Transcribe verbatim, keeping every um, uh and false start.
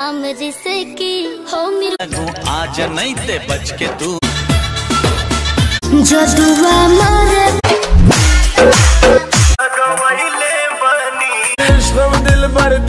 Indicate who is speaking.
Speaker 1: जिसे की हो मेरे
Speaker 2: आज नहीं ते बच के तू
Speaker 1: जदुआ मारे